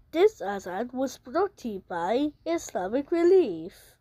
This azan was brought to you by Islamic Relief.